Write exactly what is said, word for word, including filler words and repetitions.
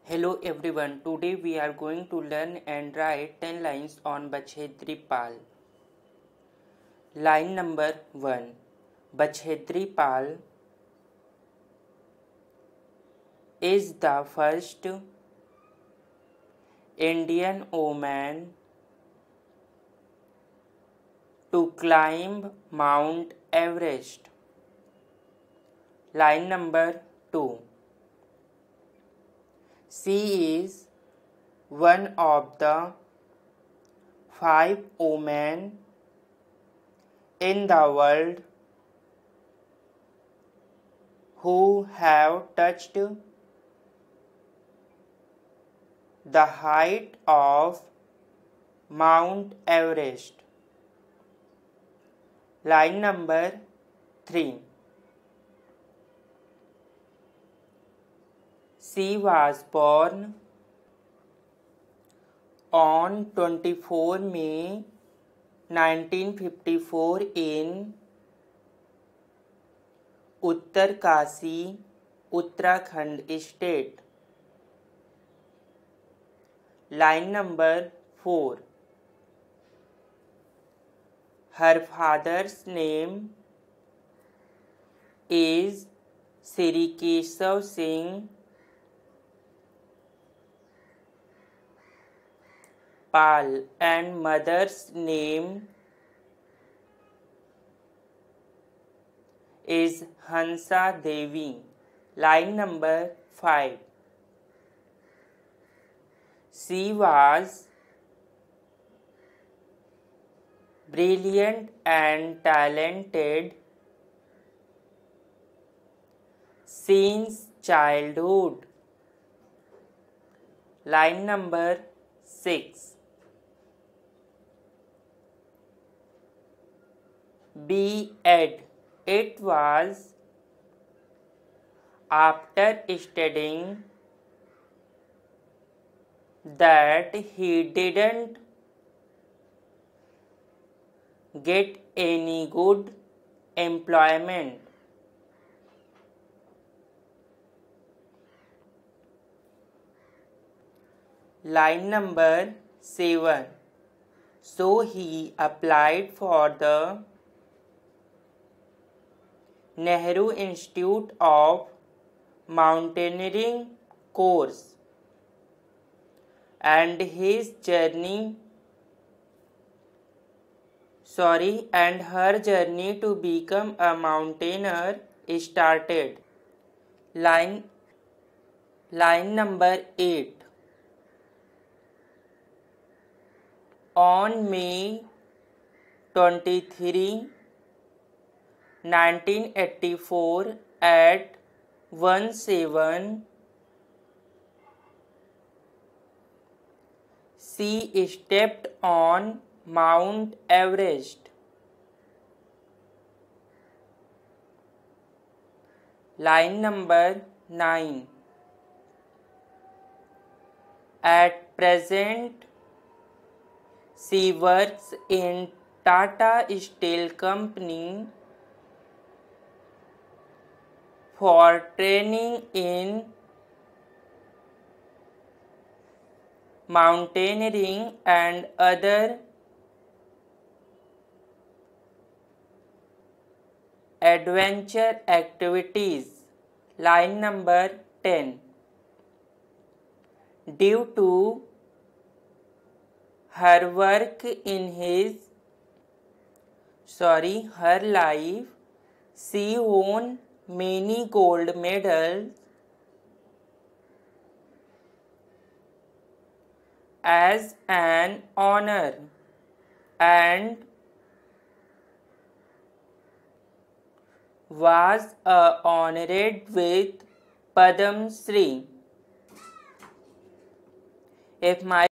Hello everyone, today we are going to learn and write ten lines on Bachhetri Pal. Line number one. Bachhetri Pal is the first Indian woman to climb Mount Everest. Line number two. She is one of the five women in the world who have touched the height of Mount Everest. Line number three. She was born on twenty-fourth of May nineteen fifty-four in Uttarkasi, Uttarakhand state. Line number four. Her father's name is Sri Keshav Singh Pal and mother's name is Hansa Devi. Line number five. She was brilliant and talented since childhood. Line number six. B Ed. It was after studying that he didn't get any good employment. Line number seven. So he applied for the Nehru Institute of Mountaineering course, and his journey sorry and her journey to become a mountaineer started. Line line number eight. On May twenty-third, nineteen eighty-four at one seven, she stepped on Mount Everest. Line number nine. At present, she works in Tata Steel Company for training in mountaineering and other adventure activities. Line number ten. Due to her work in his sorry her life, she won many gold medals as an honor and was uh, honored with Padma Shri. If my